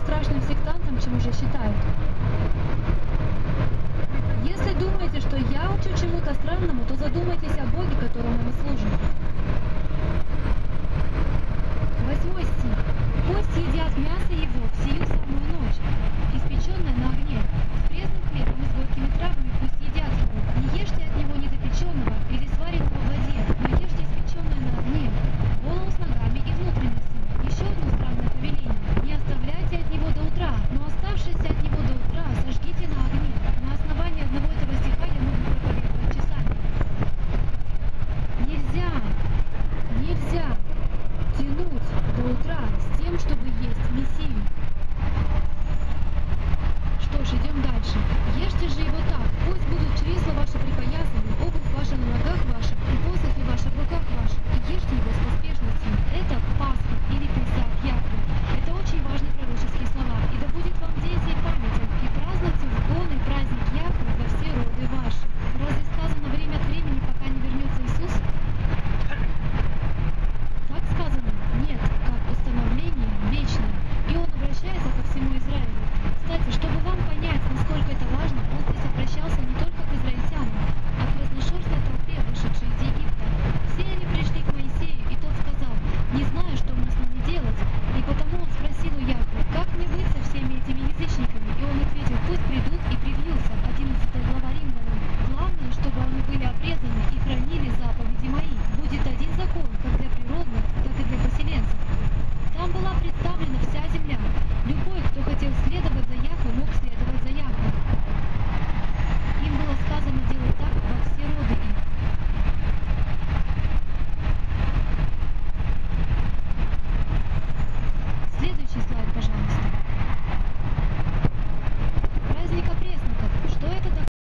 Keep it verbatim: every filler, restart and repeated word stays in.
страшным сектантом, чем уже считают. Если думаете, что я учу чему-то странному, то задумайтесь о Боге, которому мы служим. Восьмой стих. Пусть едят мясо его в сию самую ночь, испеченное на огне, с пресным хлебом и с горькими травами пусть едят его. Не ешьте от него недопеченного или сваренного в воде, но ешьте испеченное на огне, голову с ногами и внутренностями. Еще одно странное повеление. Не оставляйте от него до утра, но оставшиеся от него до утра сожгите на огне. На основании одного этого стиха я могу проповедовать часами. Нельзя, нельзя тянуть до утра с тем, чтобы есть Мессию.